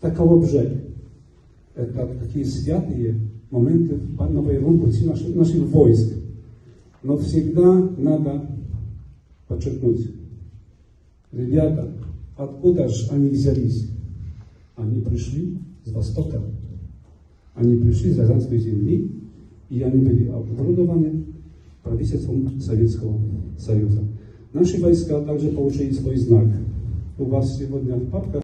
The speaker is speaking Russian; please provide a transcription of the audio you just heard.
Таково бжель. Это такие святые моменты на боевом пути наших войск. Но всегда надо подчеркнуть, ребята, откуда же они взялись? Они пришли с Востока, они пришли с Рязанской земли, и они были оборудованы правительством Советского Союза. Наши войска также получили свой знак. У вас сегодня в папках